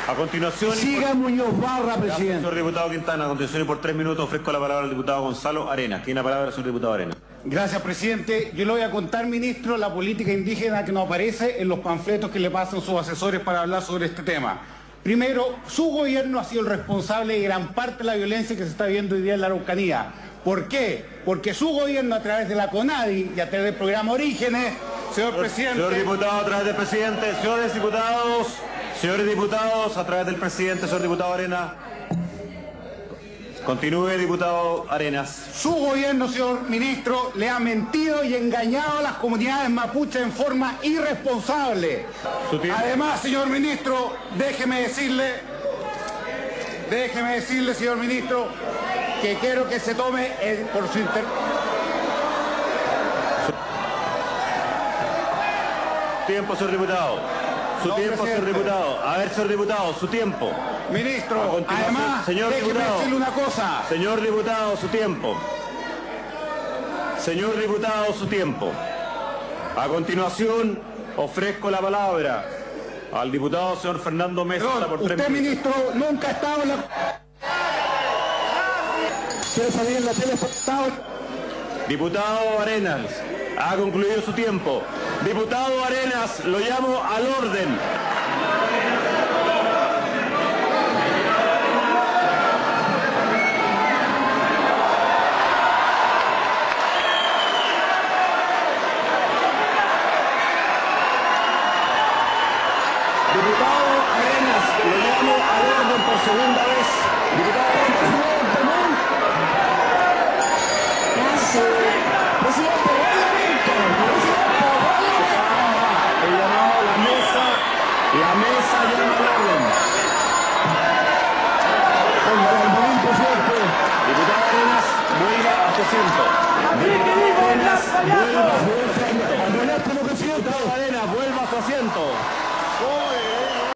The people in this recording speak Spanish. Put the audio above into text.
A continuación... Siga Muñoz Barra, presidente. Señor diputado Quintana, a continuación y por 3 minutos ofrezco la palabra al diputado Gonzalo Arenas. Tiene la palabra el señor diputado Arenas. Gracias, presidente. Yo le voy a contar, ministro, la política indígena que no aparece en los panfletos que le pasan sus asesores para hablar sobre este tema. Primero, su gobierno ha sido el responsable de gran parte de la violencia que se está viendo hoy día en la Araucanía. ¿Por qué? Porque su gobierno, a través de la CONADI y a través del programa Orígenes, señor presidente... Señor diputado, a través del presidente, señores diputados, a través del presidente, señor diputado Arenas. Continúe, diputado Arenas. Su gobierno, señor ministro, le ha mentido y engañado a las comunidades mapuches en forma irresponsable. Además, señor ministro, déjeme decirle, señor ministro, que quiero que se tome por su Tiempo, señor diputado. Su tiempo, señor diputado. A ver, señor diputado, su tiempo. Ministro, además, déjeme decirle una cosa. Señor diputado, su tiempo. Señor diputado, su tiempo. A continuación, ofrezco la palabra al diputado señor Fernando Mesa por 3 minutos. Usted, ministro, nunca ha estado en la... Quiero salir en la tele. Diputado Arenas, ha concluido su tiempo. Diputado Arenas, lo llamo al orden. Diputado Arenas, lo llamo al orden por segunda vez. Diputado Arenas, presidente, he llamado a la mesa llama al orden. Diputado Arenas, vuelva a su asiento. Diputado Arenas, vuelva a su asiento. Diputado Arenas, vuelva a su asiento.